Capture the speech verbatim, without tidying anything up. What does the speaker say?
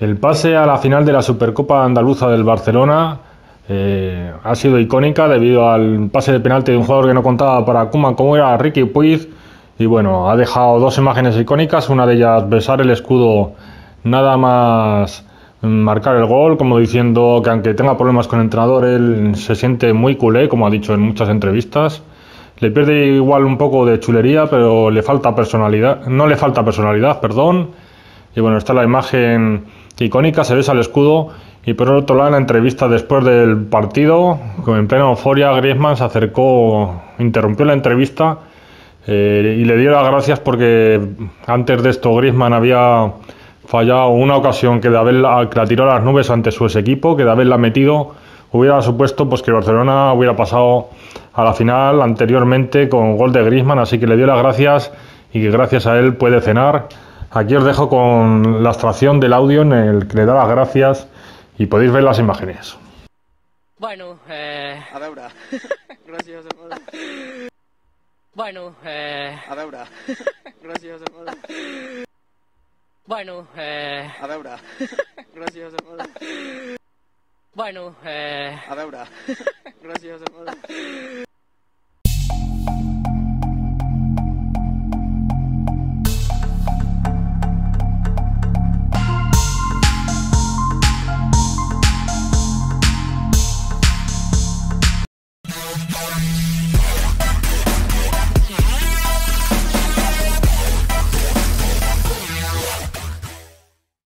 El pase a la final de la Supercopa Andaluza del Barcelona eh, ha sido icónica debido al pase de penalti de un jugador que no contaba para Koeman, como era Riqui Puig, y bueno, ha dejado dos imágenes icónicas, una de ellas besar el escudo nada más marcar el gol, como diciendo que aunque tenga problemas con el entrenador, él se siente muy culé, como ha dicho en muchas entrevistas. Le pierde igual un poco de chulería, pero le falta personalidad, no le falta personalidad, perdón. Y bueno, está la imagen icónica, se besa el escudo. Y por otro lado, en la entrevista después del partido, en plena euforia, Griezmann se acercó, interrumpió la entrevista eh, y le dio las gracias porque antes de esto Griezmann había fallado una ocasión que de haberla, que la tiró a las nubes ante su ex equipo, que de haberla metido hubiera supuesto pues que Barcelona hubiera pasado a la final anteriormente con gol de Griezmann, así que le dio las gracias y que gracias a él puede cenar. Aquí os dejo con la extracción del audio en el que le da las gracias y podéis ver las imágenes. Bueno, eh... a veure, gràcies, hermano. Bueno, eh... A veure, gràcies, hermano. Bueno, eh... A veure, gràcies, hermano. Bueno, eh... A veure, gràcies, hermano.